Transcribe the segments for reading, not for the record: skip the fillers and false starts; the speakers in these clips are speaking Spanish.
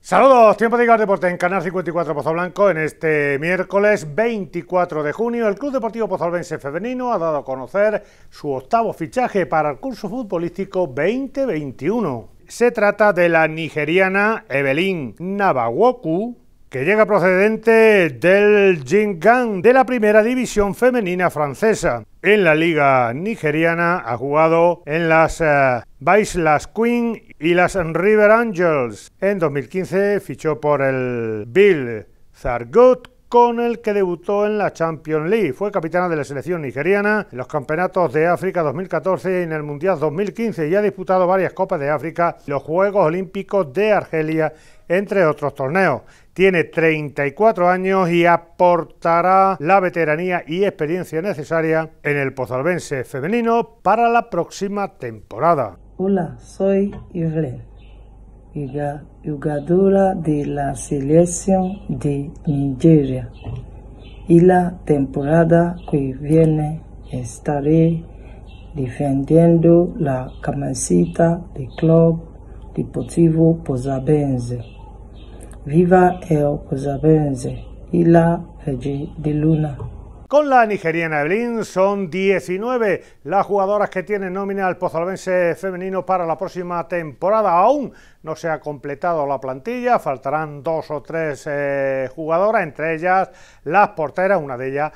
Saludos, tiempo de Ligar Deporte en Canal 54 Pozoblanco. En este miércoles 24 de junio, el Club Deportivo Pozolvense Femenino ha dado a conocer su octavo fichaje para el curso futbolístico 2021. Se trata de la nigeriana Evelyn Nabawoku, que llega procedente del Jingan de la primera división femenina francesa. En la liga nigeriana ha jugado en las Baislas Queen y las River Angels. En 2015 fichó por el Bill Zargut, con el que debutó en la Champions League. Fue capitana de la selección nigeriana en los campeonatos de África 2014 y en el Mundial 2015 y ha disputado varias Copas de África y los Juegos Olímpicos de Argelia, entre otros torneos. Tiene 34 años y aportará la veteranía y experiencia necesaria en el pozolvense femenino para la próxima temporada. Hola, soy Evelyn, jugadora de la selección de Nigeria, y la temporada que viene estaré defendiendo la camiseta del Club Deportivo Pozolvense. Viva el Pozolvense y la Virgen de Luna. Con la nigeriana Evelyn son 19 las jugadoras que tienen nómina al pozolvense femenino para la próxima temporada. Aún no se ha completado la plantilla, faltarán 2 o 3 jugadoras, entre ellas las porteras. Una de ellas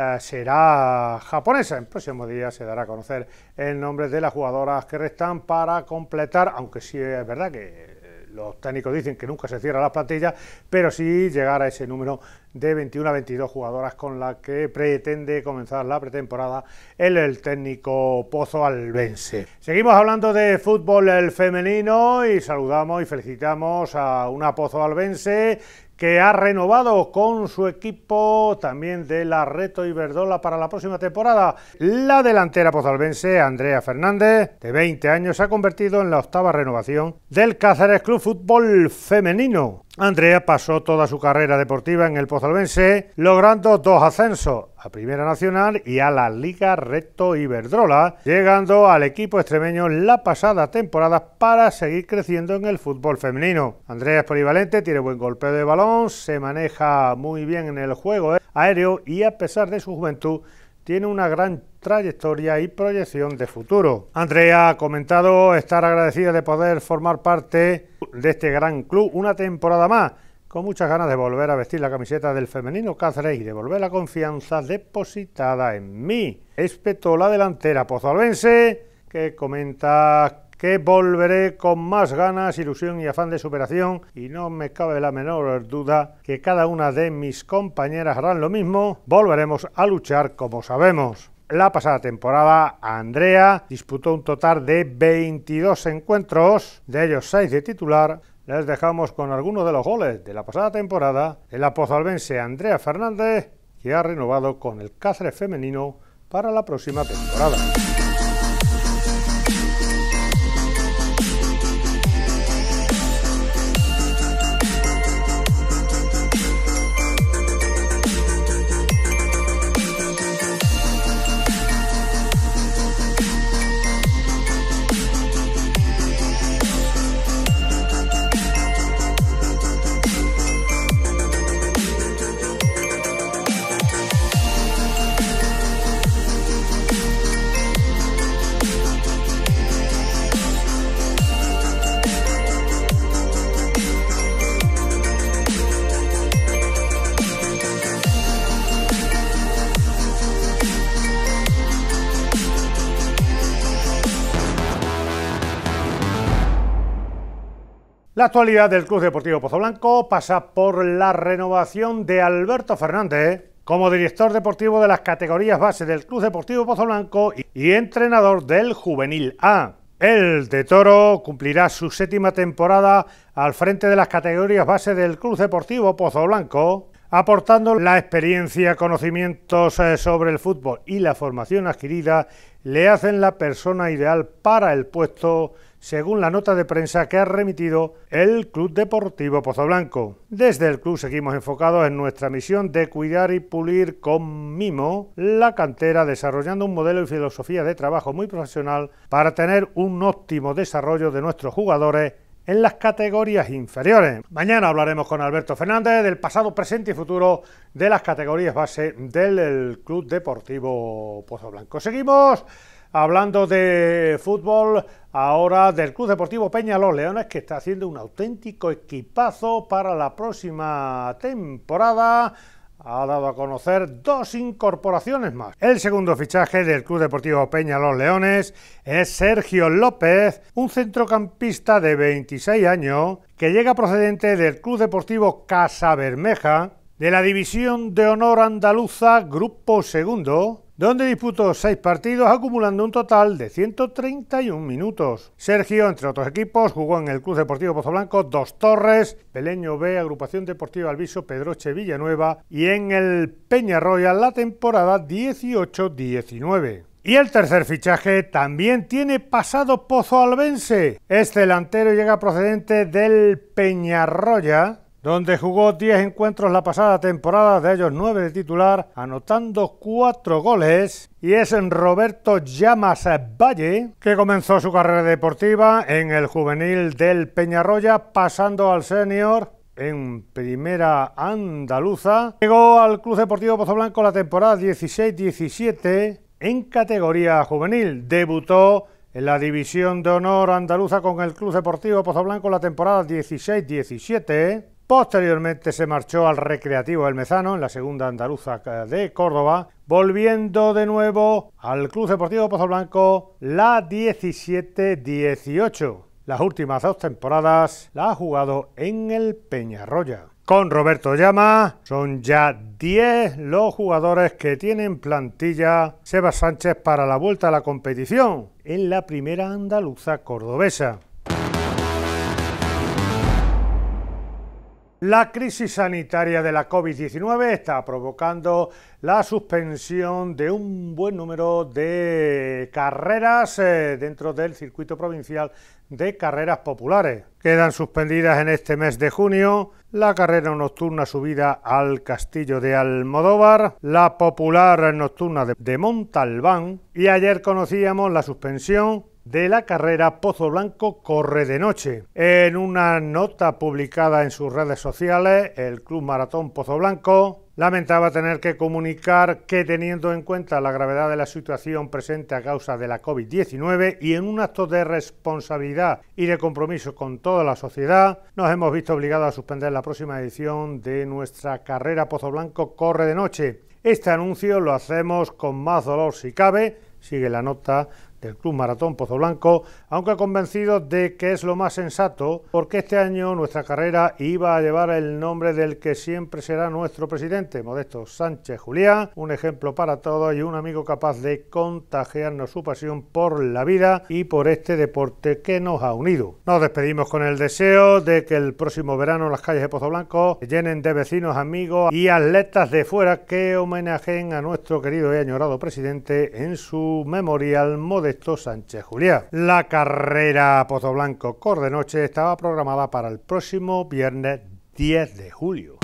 será japonesa. En próximos días se dará a conocer el nombre de las jugadoras que restan para completar, aunque sí es verdad que los técnicos dicen que nunca se cierra la plantilla, pero sí llegar a ese número de 21 a 22 jugadoras con la que pretende comenzar la pretemporada el técnico pozolvense. Seguimos hablando de fútbol el femenino y saludamos y felicitamos a una pozolvense que ha renovado con su equipo también de la Reto Iberdrola para la próxima temporada. La delantera pozolvense Andrea Fernández, de 20 años, se ha convertido en la octava renovación del Cáceres Club Fútbol Femenino. Andrea pasó toda su carrera deportiva en el pozolvense, logrando 2 ascensos, a Primera Nacional y a la Liga Reto Iberdrola, llegando al equipo extremeño la pasada temporada para seguir creciendo en el fútbol femenino. Andrea es polivalente, tiene buen golpeo de balón, se maneja muy bien en el juego aéreo y, a pesar de su juventud, tiene una gran trayectoria y proyección de futuro. Andrea ha comentado estar agradecida de poder formar parte de este gran club una temporada más, con muchas ganas de volver a vestir la camiseta del femenino Cáceres y devolver la confianza depositada en mí. Espetó la delantera pozolvense, que comenta que volveré con más ganas, ilusión y afán de superación, y no me cabe la menor duda que cada una de mis compañeras harán lo mismo. Volveremos a luchar como sabemos. La pasada temporada, Andrea disputó un total de 22 encuentros, de ellos 6 de titular. Les dejamos con algunos de los goles de la pasada temporada de la pozolvense Andrea Fernández, que ha renovado con el Cáceres femenino para la próxima temporada. La actualidad del Club Deportivo Pozoblanco pasa por la renovación de Alberto Fernández como director deportivo de las categorías base del Club Deportivo Pozoblanco y entrenador del Juvenil A. El de Toro cumplirá su 7ª temporada al frente de las categorías base del Club Deportivo Pozoblanco, aportando la experiencia, conocimientos sobre el fútbol y la formación adquirida, le hacen la persona ideal para el puesto, según la nota de prensa que ha remitido el Club Deportivo Pozoblanco. Desde el club seguimos enfocados en nuestra misión de cuidar y pulir con mimo la cantera, desarrollando un modelo y filosofía de trabajo muy profesional para tener un óptimo desarrollo de nuestros jugadores en las categorías inferiores. Mañana hablaremos con Alberto Fernández del pasado, presente y futuro de las categorías base del Club Deportivo Pozoblanco. Seguimos hablando de fútbol, ahora del Club Deportivo Peña Los Leones, que está haciendo un auténtico equipazo para la próxima temporada. Ha dado a conocer 2 incorporaciones más. El segundo fichaje del Club Deportivo Peña Los Leones es Sergio López, un centrocampista de 26 años que llega procedente del Club Deportivo Casabermeja, de la División de Honor Andaluza Grupo Segundo, donde disputó 6 partidos acumulando un total de 131 minutos. Sergio, entre otros equipos, jugó en el Club Deportivo Pozoblanco, Dos Torres, Peleño B, Agrupación Deportiva Alviso, Pedroche Villanueva y en el Peñarroya la temporada 18-19. Y el tercer fichaje también tiene pasado pozoalbense. Este delantero llega procedente del Peñarroya, donde jugó 10 encuentros la pasada temporada, de ellos 9 de titular, anotando 4 goles, y es en Roberto Llamas Valle, que comenzó su carrera deportiva en el juvenil del Peñarroya, pasando al senior en primera andaluza. Llegó al Club Deportivo Pozoblanco la temporada 16-17 en categoría juvenil. Debutó en la División de Honor Andaluza con el Club Deportivo Pozoblanco la temporada 16-17. Posteriormente se marchó al Recreativo del Mezano en la segunda andaluza de Córdoba, volviendo de nuevo al Club Deportivo Pozoblanco la 17-18. Las últimas 2 temporadas la ha jugado en el Peñarroya. Con Roberto Llama son ya 10 los jugadores que tienen plantilla Sebas Sánchez para la vuelta a la competición en la primera andaluza cordobesa. La crisis sanitaria de la COVID-19 está provocando la suspensión de un buen número de carreras dentro del circuito provincial de carreras populares. Quedan suspendidas en este mes de junio la carrera nocturna subida al Castillo de Almodóvar, la popular nocturna de Montalbán, y ayer conocíamos la suspensión de la carrera Pozoblanco Corre de Noche. En una nota publicada en sus redes sociales, el Club Maratón Pozoblanco lamentaba tener que comunicar que, teniendo en cuenta la gravedad de la situación presente a causa de la COVID-19 y en un acto de responsabilidad y de compromiso con toda la sociedad, nos hemos visto obligados a suspender la próxima edición de nuestra carrera Pozoblanco Corre de Noche. Este anuncio lo hacemos con más dolor si cabe, sigue la nota del Club Maratón Pozoblanco, aunque convencidos de que es lo más sensato, porque este año nuestra carrera iba a llevar el nombre del que siempre será nuestro presidente, Modesto Sánchez Juliá, un ejemplo para todos y un amigo capaz de contagiarnos su pasión por la vida y por este deporte que nos ha unido. Nos despedimos con el deseo de que el próximo verano las calles de Pozoblanco se llenen de vecinos, amigos y atletas de fuera que homenajeen a nuestro querido y añorado presidente en su memorial Modesto Sánchez Juliá. La carrera Pozoblanco Corre de Noche estaba programada para el próximo viernes 10 de julio.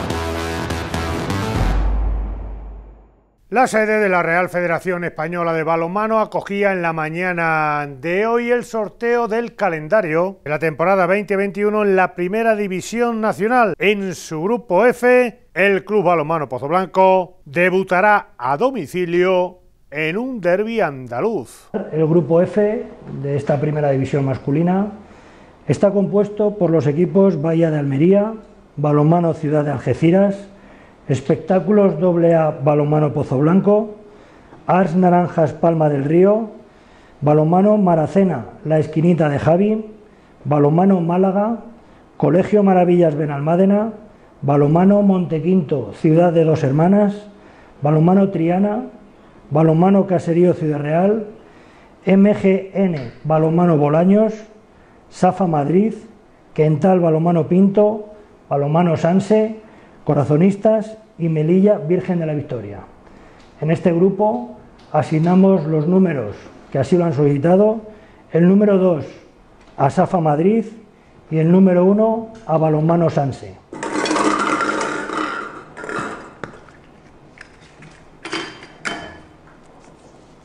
La sede de la Real Federación Española de Balonmano acogía en la mañana de hoy el sorteo del calendario de la temporada 2021 en la Primera División Nacional. En su grupo F, el Club Balonmano Pozoblanco debutará a domicilio en un derbi andaluz. El grupo F de esta primera división masculina está compuesto por los equipos Bahía de Almería, Balonmano Ciudad de Algeciras, Espectáculos AA Balonmano Pozoblanco, Ars Naranjas Palma del Río, Balonmano Maracena La Esquinita de Javi, Balonmano Málaga, Colegio Maravillas Benalmádena, Balonmano Montequinto Ciudad de Dos Hermanas, Balonmano Triana, Balonmano Caserío Ciudad Real, MGN Balonmano Bolaños, Safa Madrid, Quental Balonmano Pinto, Balonmano Sanse, Corazonistas y Melilla Virgen de la Victoria. En este grupo asignamos los números que así lo han solicitado, el número 2 a Safa Madrid y el número 1 a Balonmano Sanse.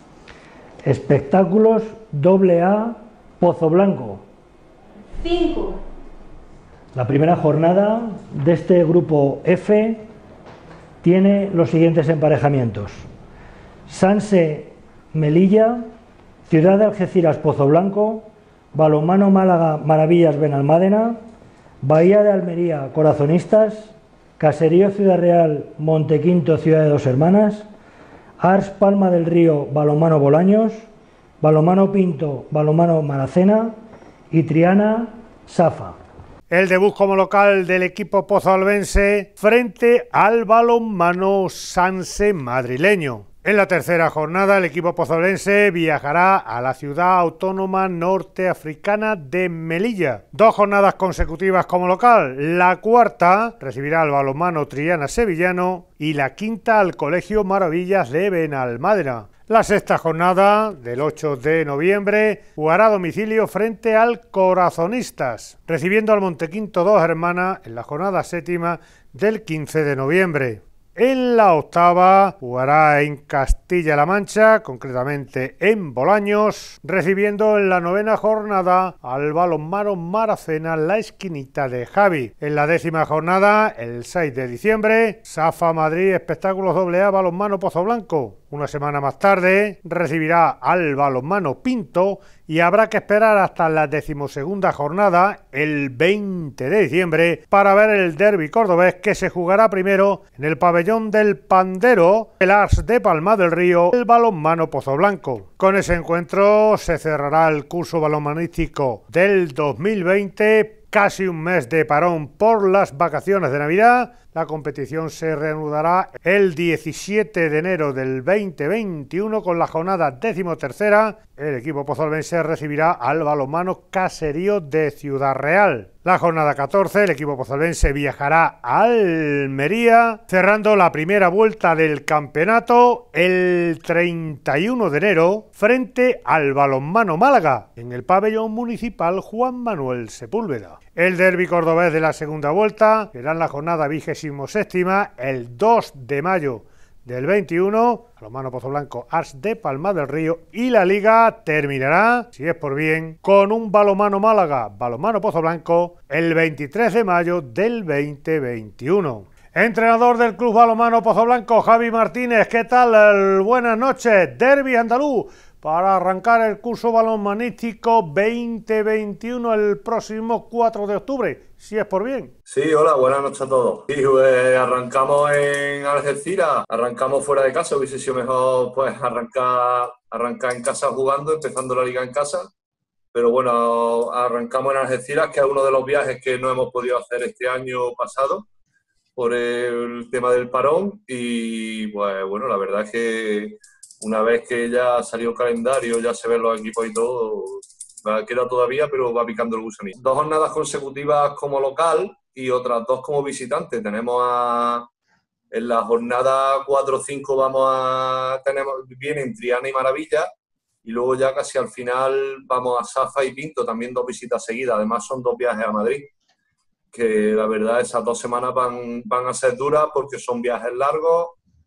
Espectáculos AA Pozoblanco. 5. La primera jornada de este grupo F tiene los siguientes emparejamientos: Sanse Melilla, Ciudad de Algeciras Pozoblanco, Balonmano Málaga Maravillas Benalmádena, Bahía de Almería Corazonistas, Caserío Ciudad Real Montequinto Ciudad de Dos Hermanas, Ars Palma del Río Balonmano Bolaños, Balonmano Pinto Balonmano Maracena y Triana Safa. El debut como local del equipo pozalbense frente al balonmano Sanse madrileño. En la tercera jornada, el equipo pozoblense viajará a la ciudad autónoma norteafricana de Melilla. 2 jornadas consecutivas como local. La cuarta recibirá al balonmano Triana sevillano y la quinta al Colegio Maravillas de Benalmádena. La sexta jornada, del 8 de noviembre, jugará a domicilio frente al Corazonistas, recibiendo al Montequinto Dos Hermanas en la jornada séptima del 15 de noviembre. En la octava jugará en Castilla-La Mancha, concretamente en Bolaños, recibiendo en la novena jornada al balonmano Maracena La Esquinita de Javi. En la décima jornada, el 6 de diciembre, Safa Madrid Espectáculos AA Balonmano Pozoblanco. Una semana más tarde recibirá al balonmano Pinto y habrá que esperar hasta la 12ª jornada, el 20 de diciembre, para ver el derbi cordobés que se jugará primero en el pabellón del Pandero, el Ars de Palma del Río, el balonmano Pozoblanco. Con ese encuentro se cerrará el curso balonmanístico del 2020, casi un mes de parón por las vacaciones de Navidad. La competición se reanudará el 17 de enero del 2021 con la jornada 13ª. El equipo pozolvense recibirá al balonmano Caserío de Ciudad Real. La jornada 14, el equipo pozolvense viajará a Almería, cerrando la primera vuelta del campeonato el 31 de enero frente al balonmano Málaga en el pabellón municipal Juan Manuel Sepúlveda. El derbi cordobés de la segunda vuelta será en la jornada 27ª, el 2 de mayo del 21, balonmano Pozoblanco Ars de Palma del Río, y la liga terminará, si es por bien, con un balonmano Málaga, balonmano Pozoblanco, el 23 de mayo del 2021. Entrenador del Club Balonmano Pozoblanco, Javi Martínez, ¿qué tal? Buenas noches, derbi andaluz para arrancar el curso balonmanístico 2021 el próximo 4 de octubre, si es por bien. Sí, hola, buenas noches a todos. Sí, pues, arrancamos en Algeciras, arrancamos fuera de casa, hubiese sido mejor pues arrancar en casa jugando, empezando la liga en casa, pero bueno, arrancamos en Algeciras, que es uno de los viajes que no hemos podido hacer este año pasado por el tema del parón, y pues bueno, la verdad es que una vez que ya salió el calendario, ya se ven los equipos y todo, queda todavía, pero va picando el gusanillo. 2 jornadas consecutivas como local y otras 2 como visitante. En la jornada 4 o 5 vienen Triana y Maravilla, y luego ya casi al final vamos a Safa y Pinto, también 2 visitas seguidas. Además son 2 viajes a Madrid, que la verdad esas 2 semanas van a ser duras porque son viajes largos.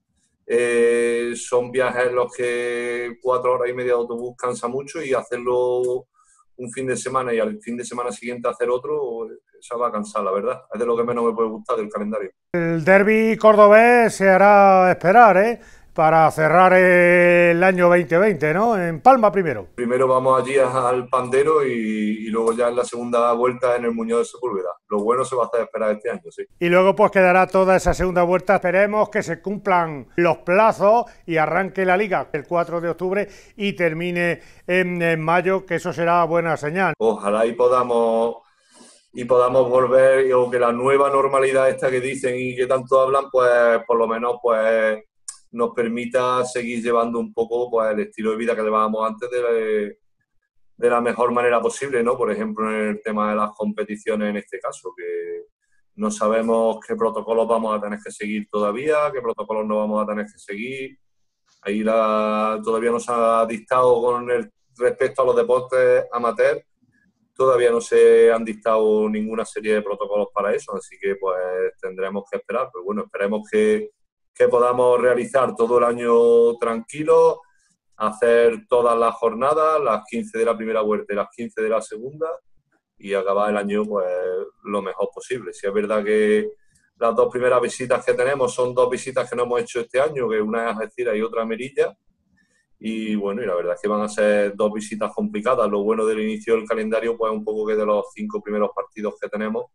Son viajes en los que 4 horas y media de autobús cansa mucho, y hacerlo un fin de semana y al fin de semana siguiente hacer otro, eso va a cansar, la verdad. Es de lo que menos me puede gustar del calendario. El derbi cordobés se hará esperar, para cerrar el año 2020, ¿no? En Palma primero. Primero vamos allí al Pandero y luego ya en la segunda vuelta en el Muñoz de Sepúlveda. Lo bueno se va a hacer esperar este año, sí. Y luego pues quedará toda esa segunda vuelta. Esperemos que se cumplan los plazos y arranque la liga el 4 de octubre y termine en mayo, que eso será buena señal. Ojalá y podamos volver, o que la nueva normalidad esta que dicen y que tanto hablan, pues por lo menos pues nos permita seguir llevando un poco pues el estilo de vida que llevábamos antes de la mejor manera posible, ¿no? Por ejemplo, en el tema de las competiciones en este caso, que no sabemos qué protocolos vamos a tener que seguir todavía, qué protocolos no vamos a tener que seguir. Ahí todavía no se ha dictado con respecto a los deportes amateur, todavía no se han dictado ninguna serie de protocolos para eso, así que pues tendremos que esperar. Pero bueno, esperemos que podamos realizar todo el año tranquilo, hacer todas las jornadas, las 15 de la primera vuelta y las 15 de la segunda, y acabar el año pues lo mejor posible. Si es verdad que las dos primeras visitas que tenemos son dos visitas que no hemos hecho este año, que una es Algeciras y otra a Melilla. Y bueno, y la verdad es que van a ser dos visitas complicadas. Lo bueno del inicio del calendario, pues un poco que de los 5 primeros partidos que tenemos,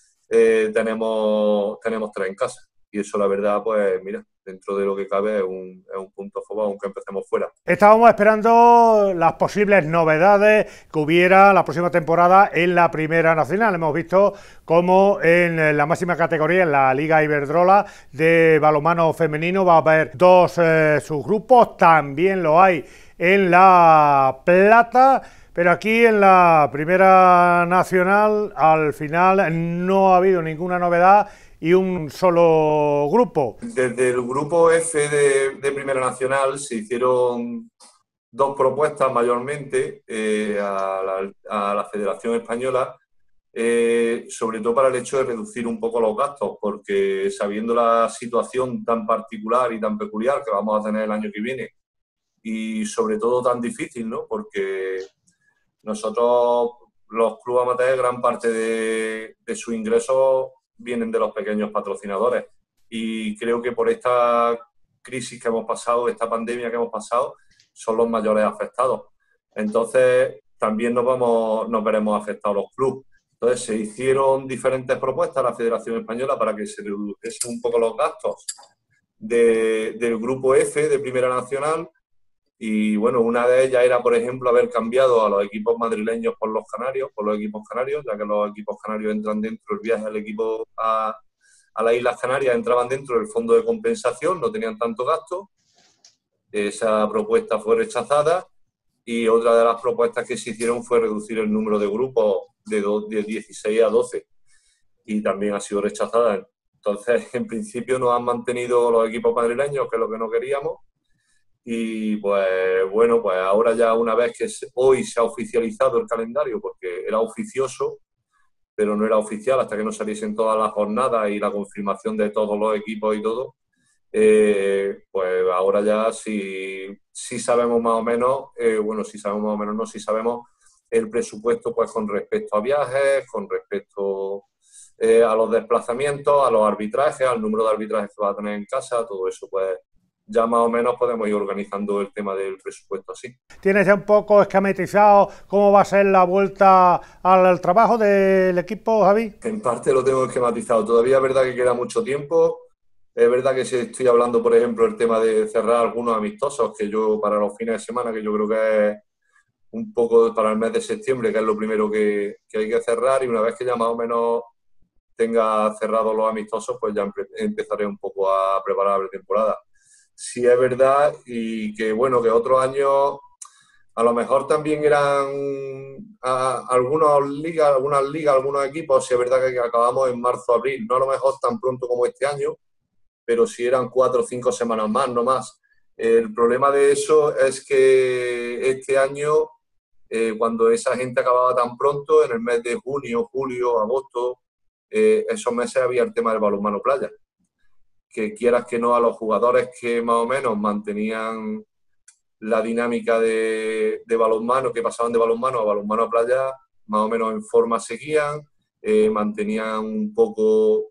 tenemos 3 en casa. Y eso, la verdad, pues mira, dentro de lo que cabe es un punto a favor, aunque empecemos fuera. Estábamos esperando las posibles novedades que hubiera la próxima temporada en la Primera Nacional. Hemos visto cómo en la máxima categoría, en la Liga Iberdrola de balonmano femenino, va a haber 2 subgrupos, también lo hay en la plata. Pero aquí en la Primera Nacional, al final, no ha habido ninguna novedad y un solo grupo. Desde el grupo F de Primera Nacional se hicieron 2 propuestas mayormente a la Federación Española, sobre todo para el hecho de reducir un poco los gastos, porque sabiendo la situación tan particular y tan peculiar que vamos a tener el año que viene, y sobre todo tan difícil, ¿no? Porque nosotros, los clubes amateurs, gran parte de sus ingresos vienen de los pequeños patrocinadores. Y creo que por esta crisis que hemos pasado, esta pandemia que hemos pasado, son los mayores afectados. Entonces, también nos veremos afectados los clubes. Entonces, se hicieron diferentes propuestas a la Federación Española para que se redujesen un poco los gastos del grupo F de Primera Nacional. Y bueno, una de ellas era, por ejemplo, haber cambiado a los equipos madrileños por los equipos canarios, ya que los equipos canarios entran dentro del viaje del equipo a las Islas Canarias, entraban dentro del fondo de compensación, no tenían tanto gasto. Esa propuesta fue rechazada y otra de las propuestas que se hicieron fue reducir el número de grupos de 16 a 12 y también ha sido rechazada. Entonces, en principio nos han mantenido los equipos madrileños, que es lo que no queríamos. Y pues bueno, pues ahora ya una vez que hoy se ha oficializado el calendario, porque era oficioso, pero no era oficial hasta que no saliesen todas las jornadas y la confirmación de todos los equipos y todo, pues ahora ya sí sabemos más o menos, sí sabemos más o menos, no, sí sabemos el presupuesto pues con respecto a viajes, con respecto a los desplazamientos, a los arbitrajes, al número de arbitrajes que va a tener en casa, todo eso pues ya más o menos podemos ir organizando el tema del presupuesto así. ¿Tienes ya un poco esquematizado cómo va a ser la vuelta al trabajo del equipo, Javi? En parte lo tengo esquematizado. Todavía es verdad que queda mucho tiempo. Es verdad que si estoy hablando, por ejemplo, el tema de cerrar algunos amistosos, que yo para los fines de semana, que yo creo que es un poco para el mes de septiembre, que es lo primero que hay que cerrar, y una vez que ya más o menos tenga cerrados los amistosos, pues ya empezaré un poco a preparar la temporada. Sí es verdad y que bueno, que otros años a lo mejor también eran algunas ligas, algunos equipos, sí es verdad que acabamos en marzo, abril, no a lo mejor tan pronto como este año, pero sí eran 4 o 5 semanas más, no más. El problema de eso es que este año, cuando esa gente acababa tan pronto, en el mes de junio, julio, agosto, esos meses había el tema del balonmano playa. Que quieras que no, a los jugadores que más o menos mantenían la dinámica de balonmano, que pasaban de balonmano a balonmano a playa, más o menos en forma seguían, mantenían un poco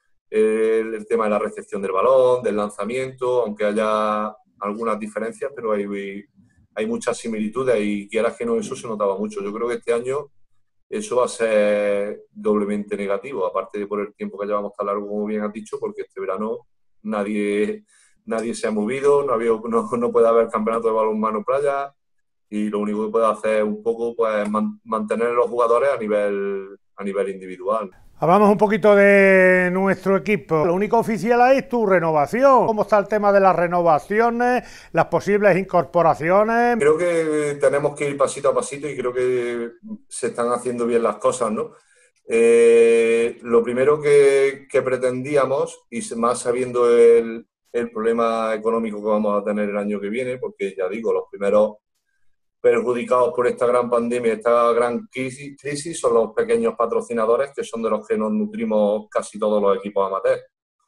el tema de la recepción del balón, del lanzamiento, aunque haya algunas diferencias, pero hay muchas similitudes y quieras que no, eso se notaba mucho. Yo creo que este año eso va a ser doblemente negativo, aparte de por el tiempo que llevamos tan largo, como bien has dicho, porque este verano nadie se ha movido, no puede haber campeonato de balonmano playa y lo único que puede hacer es un poco pues mantener a los jugadores a nivel individual. Hablamos un poquito de nuestro equipo. Lo único oficial es tu renovación. ¿Cómo está el tema de las renovaciones, las posibles incorporaciones? Creo que tenemos que ir pasito a pasito y creo que se están haciendo bien las cosas, ¿no? Lo primero que pretendíamos, y más sabiendo el problema económico que vamos a tener el año que viene, porque ya digo, los primeros perjudicados por esta gran pandemia, esta gran crisis, son los pequeños patrocinadores, que son de los que nos nutrimos casi todos los equipos amateurs.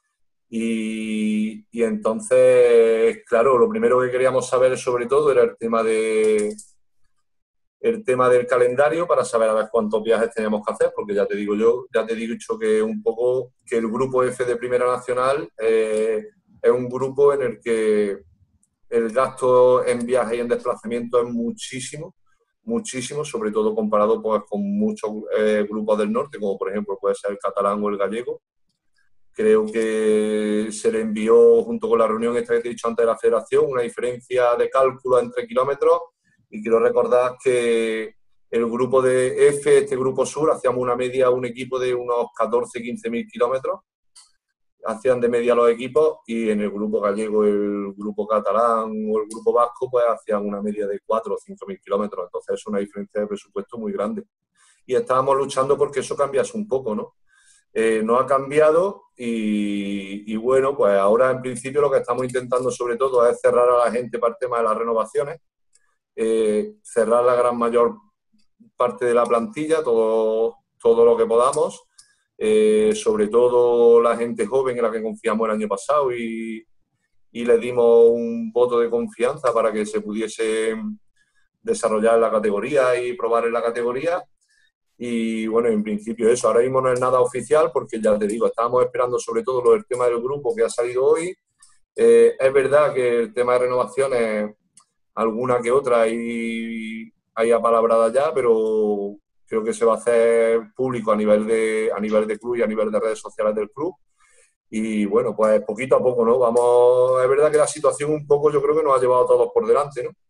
Y entonces, claro, lo primero que queríamos saber sobre todo era el tema de el tema del calendario para saber a ver cuántos viajes tenemos que hacer, porque ya te he dicho que un poco que el grupo F de Primera Nacional es un grupo en el que el gasto en viaje y en desplazamiento es muchísimo, muchísimo, sobre todo comparado pues, con muchos grupos del norte, como por ejemplo puede ser el catalán o el gallego. Creo que se le envió, junto con la reunión esta que te he dicho antes de la federación, una diferencia de cálculo entre kilómetros, y quiero recordar que el grupo de F, este grupo sur, hacíamos una media, un equipo de unos 14-15.000 kilómetros, hacían de media los equipos, y en el grupo gallego, el grupo catalán o el grupo vasco, pues hacían una media de 4 o 5.000 kilómetros. Entonces es una diferencia de presupuesto muy grande. Y estábamos luchando porque eso cambiase un poco, ¿no? No ha cambiado y bueno, pues ahora en principio lo que estamos intentando sobre todo es cerrar a la gente para el tema de las renovaciones, cerrar la gran mayor parte de la plantilla, todo lo que podamos, sobre todo la gente joven en la que confiamos el año pasado y les dimos un voto de confianza para que se pudiese desarrollar en la categoría y probar en la categoría. Y bueno, en principio eso, ahora mismo no es nada oficial porque ya te digo, estábamos esperando sobre todo el tema del grupo que ha salido hoy. Es verdad que el tema de renovaciones, alguna que otra hay apalabrada ya, pero creo que se va a hacer público a nivel de club y a nivel de redes sociales del club. Y bueno, pues poquito a poco, ¿no? Es verdad que la situación un poco yo creo que nos ha llevado a todos por delante, ¿no?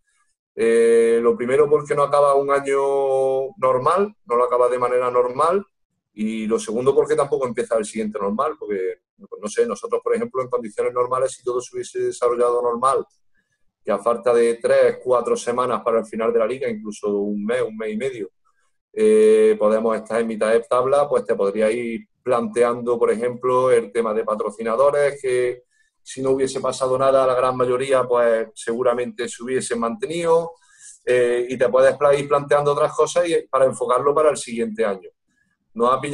Lo primero porque no acaba un año normal, no lo acaba de manera normal, y lo segundo porque tampoco empieza el siguiente normal, porque, pues no sé, nosotros, por ejemplo, en condiciones normales, si todo se hubiese desarrollado normal, que a falta de 3-4 semanas para el final de la liga, incluso un mes y medio, podemos estar en mitad de tabla, pues te podría ir planteando, por ejemplo, el tema de patrocinadores, que si no hubiese pasado nada, la gran mayoría, pues seguramente se hubiesen mantenido, y te puedes ir planteando otras cosas para enfocarlo para el siguiente año. Nos ha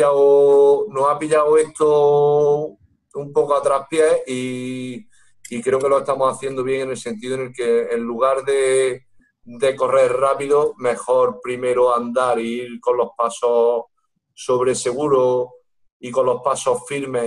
pillado esto un poco a traspiés y creo que lo estamos haciendo bien en el sentido en el que en lugar de correr rápido, mejor primero andar y ir con los pasos sobre seguro y con los pasos firmes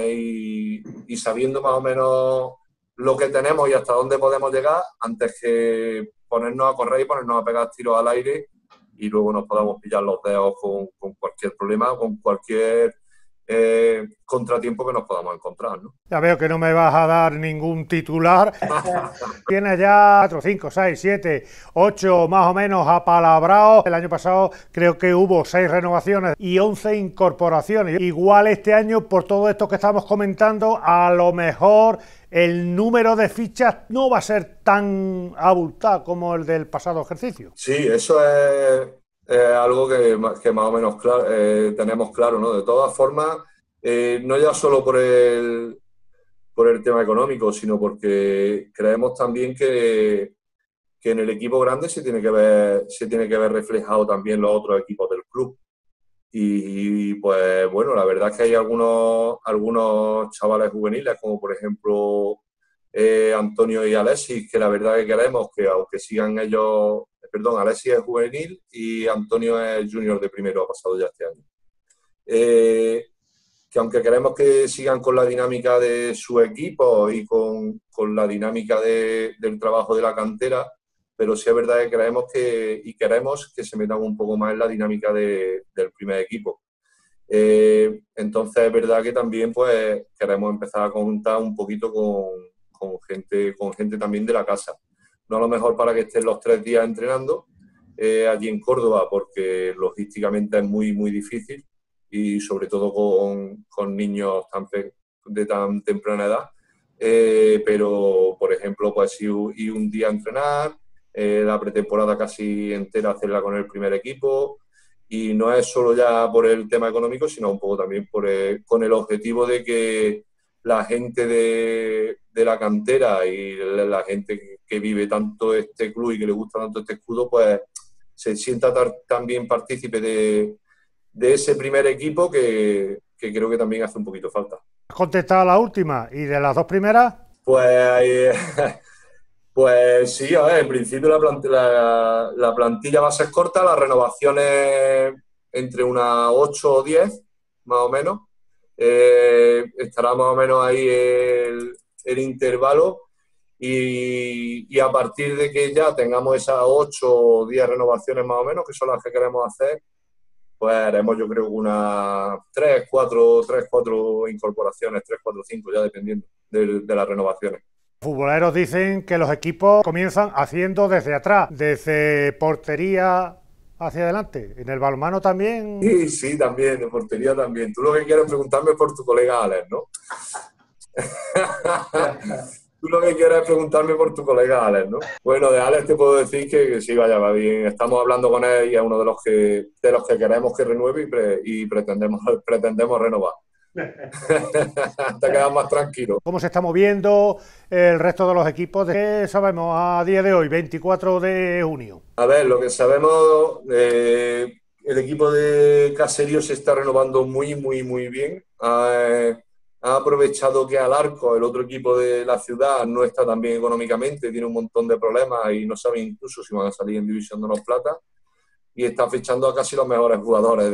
y sabiendo más o menos lo que tenemos y hasta dónde podemos llegar, antes que ponernos a correr y ponernos a pegar tiros al aire y luego nos podamos pillar los dedos con cualquier problema, con cualquier contratiempo que nos podamos encontrar, ¿no? Ya veo que no me vas a dar ningún titular. Tienes ya 4, 5, 6, 7, 8 más o menos apalabrados. El año pasado creo que hubo 6 renovaciones y 11 incorporaciones. Igual este año, por todo esto que estamos comentando, a lo mejor el número de fichas no va a ser tan abultado como el del pasado ejercicio. Sí, eso es algo que más o menos tenemos claro, ¿no? De todas formas, no ya solo por el tema económico, sino porque creemos también que en el equipo grande se tiene que ver reflejado también los otros equipos del club. Y pues bueno, la verdad es que hay algunos chavales juveniles, como por ejemplo Antonio y Alexis, que la verdad que queremos que aunque sigan ellos, Alexis es juvenil y Antonio es junior de primero, ha pasado ya este año. Que aunque queremos que sigan con la dinámica de su equipo y con la dinámica del trabajo de la cantera, pero sí es verdad que queremos que se metan un poco más en la dinámica del primer equipo. Entonces es verdad que también pues queremos empezar a contar un poquito con gente también de la casa. No a lo mejor para que estén los 3 días entrenando allí en Córdoba, porque logísticamente es muy, muy difícil y sobre todo con niños de tan temprana edad. Pero, por ejemplo, pues ir un día a entrenar, la pretemporada casi entera hacerla con el primer equipo, y no es solo ya por el tema económico, sino un poco también con el objetivo de que la gente de la cantera y la gente que vive tanto este club y que le gusta tanto este escudo, pues se sienta también partícipe de ese primer equipo que creo que también hace un poquito falta. ¿Has contestado a la última? ¿Y de las 2 primeras? Pues Pues sí, a ver, en principio la plantilla va a ser corta, las renovaciones entre unas 8 o 10, más o menos. Estará más o menos ahí el intervalo y a partir de que ya tengamos esas 8 o 10 renovaciones más o menos, que son las que queremos hacer, pues haremos yo creo unas 3, 4 incorporaciones, 3, 4, 5, ya dependiendo de las renovaciones. Los futboleros dicen que los equipos comienzan haciendo desde atrás, desde portería hacia adelante. ¿En el balonmano también? Sí, sí, también, de portería también. Tú lo que quieres preguntarme es por tu colega Alex, ¿no? Tú lo que quieres es preguntarme por tu colega Alex, ¿no? Bueno, de Alex te puedo decir que sí, vaya, va bien. Estamos hablando con él y es uno de los que queremos que renueve y pretendemos renovar. Te quedas más tranquilo. ¿Cómo se está moviendo el resto de los equipos? ¿Qué sabemos a día de hoy, 24 de junio? A ver, lo que sabemos, el equipo de Caserío se está renovando muy, muy, muy bien. Ha aprovechado que Alarco, el otro equipo de la ciudad, no está tan bien económicamente, tiene un montón de problemas y no sabe incluso si van a salir en División de Honor Plata. Y está fichando a casi los mejores jugadores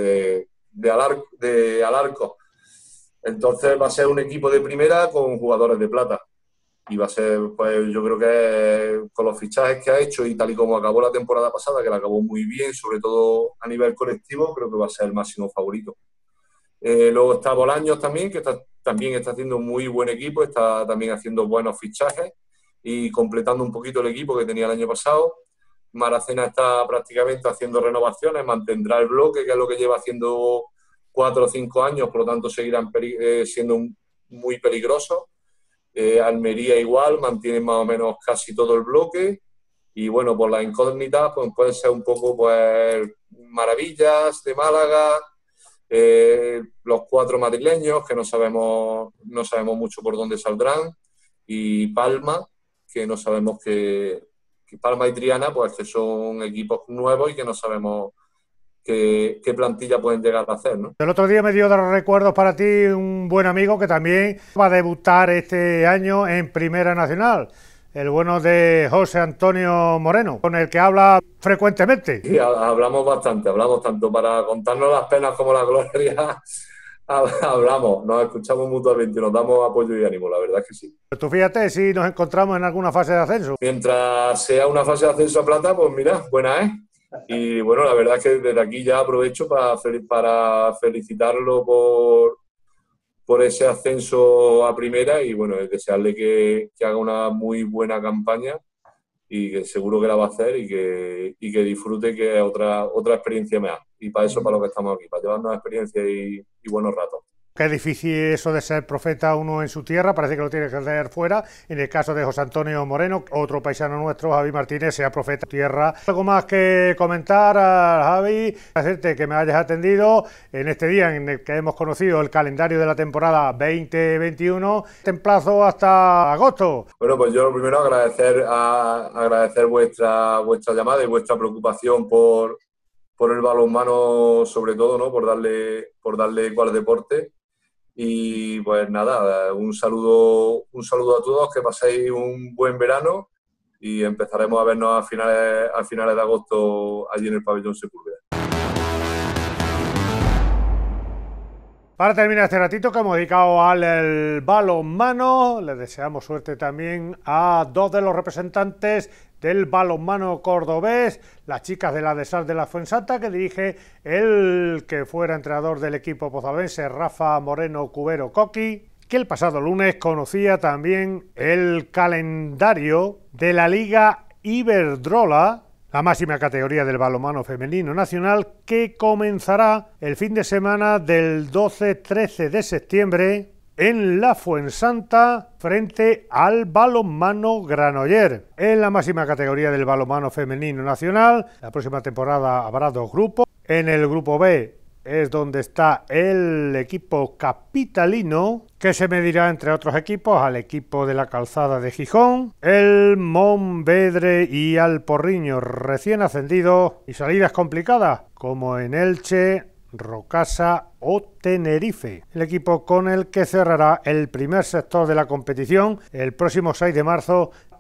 de Alarco. Entonces va a ser un equipo de primera con jugadores de plata. Y va a ser, pues yo creo que con los fichajes que ha hecho y tal y como acabó la temporada pasada, que la acabó muy bien, sobre todo a nivel colectivo, creo que va a ser el máximo favorito. Luego está Bolaños también, que también está haciendo un muy buen equipo, está también haciendo buenos fichajes y completando un poquito el equipo que tenía el año pasado. Maracena está prácticamente haciendo renovaciones, mantendrá el bloque, que es lo que lleva haciendo 4 o 5 años, por lo tanto seguirán siendo muy peligrosos. Almería igual, mantienen más o menos casi todo el bloque y bueno, por las incógnitas pues pueden ser un poco pues Maravillas de Málaga, los 4 madrileños que no sabemos mucho por dónde saldrán y Palma, que no sabemos que Palma y Triana pues que son equipos nuevos y que no sabemos qué plantilla pueden llegar a hacer, ¿no? El otro día me dio de recuerdos para ti un buen amigo que también va a debutar este año en Primera Nacional, el bueno de José Antonio Moreno, con el que habla frecuentemente. Sí, hablamos bastante, hablamos tanto para contarnos las penas como las glorias. Hablamos, nos escuchamos mutuamente, nos damos apoyo y ánimo, la verdad es que sí. Tú fíjate si nos encontramos en alguna fase de ascenso. Mientras sea una fase de ascenso a plata, pues mira, buena es. Y bueno, la verdad es que desde aquí ya aprovecho para felicitarlo por ese ascenso a primera y bueno, desearle que haga una muy buena campaña y que seguro que la va a hacer y que disfrute, que es otra experiencia más. Y para eso, para lo que estamos aquí, para llevarnos experiencia y buenos ratos. Qué difícil eso de ser profeta uno en su tierra, parece que lo tiene que hacer fuera. En el caso de José Antonio Moreno, otro paisano nuestro, Javi Martínez, sea profeta en su tierra. ¿Algo más que comentar, Javi? Agradecerte que me hayas atendido en este día en el que hemos conocido el calendario de la temporada 2021. Te emplazo hasta agosto. Bueno, pues yo lo primero agradecer vuestra llamada y vuestra preocupación por el balonmano, sobre todo, ¿no? Por darle eco al deporte. Y pues nada, un saludo a todos, que paséis un buen verano y empezaremos a vernos a finales de agosto allí en el pabellón Sepúlveda. Para terminar este ratito que hemos dedicado al balonmano, les deseamos suerte también a 2 de los representantes del balonmano cordobés, las chicas de la Desal de la Fuensanta, que dirige el que fuera entrenador del equipo pozalbense, Rafa Moreno Cubero Coqui, que el pasado lunes conocía también el calendario de la Liga Iberdrola, la máxima categoría del balonmano femenino nacional, que comenzará el fin de semana del 12-13 de septiembre en la Fuensanta frente al balonmano Granoller. En la máxima categoría del balonmano femenino nacional, la próxima temporada habrá 2 grupos. En el grupo B es donde está el equipo capitalino, que se medirá entre otros equipos al equipo de la Calzada de Gijón, el Monvedre y al Porriño recién ascendido, y salidas complicadas como en Elche, Rocasa o Tenerife, el equipo con el que cerrará el primer sector de la competición el próximo 6 de marzo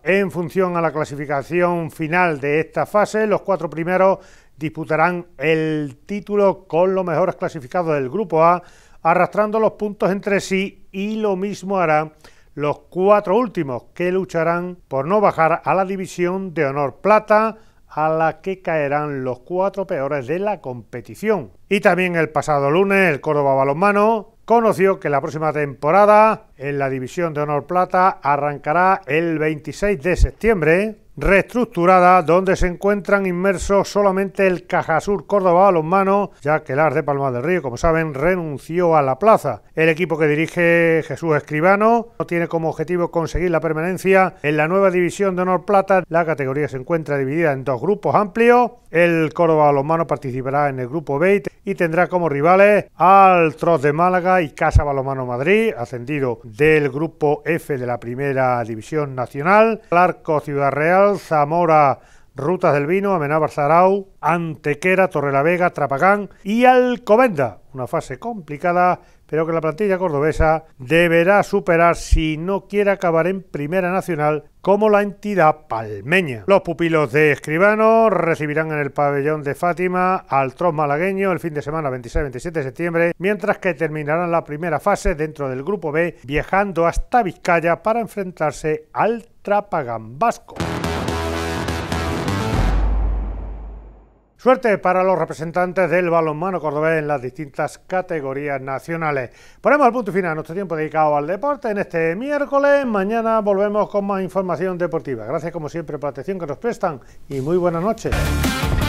en función a la clasificación final de esta fase. Los 4 primeros disputarán el título con los mejores clasificados del Grupo A, arrastrando los puntos entre sí, y lo mismo harán los 4 últimos, que lucharán por no bajar a la división de honor plata, a la que caerán los 4 peores de la competición. Y también el pasado lunes el Córdoba Balonmano conoció que la próxima temporada en la división de honor plata arrancará el 26 de septiembre, reestructurada, donde se encuentran inmersos solamente el Cajasur Córdoba Balonmano, ya que el AS de Palma del Río, como saben, renunció a la plaza. El equipo que dirige Jesús Escribano tiene como objetivo conseguir la permanencia en la nueva división de honor plata. La categoría se encuentra dividida en 2 grupos amplios. El Córdoba Balonmano participará en el grupo B y tendrá como rivales al Tros de Málaga y Casa Balonmano Madrid, ascendido del grupo F de la primera división nacional, al Arco Ciudad Real, Zamora Rutas del Vino, Amenábar Zarau, Antequera, Torrelavega, Trapagán y Alcobendas. Una fase complicada, pero que la plantilla cordobesa deberá superar si no quiere acabar en Primera Nacional como la entidad palmeña. Los pupilos de Escribano recibirán en el pabellón de Fátima al Tros malagueño el fin de semana 26-27 de septiembre, mientras que terminarán la primera fase dentro del grupo B viajando hasta Vizcaya para enfrentarse al Trapagán vasco. Suerte para los representantes del balonmano cordobés en las distintas categorías nacionales. Ponemos el punto final a nuestro tiempo dedicado al deporte en este miércoles. Mañana volvemos con más información deportiva. Gracias como siempre por la atención que nos prestan y muy buenas noches.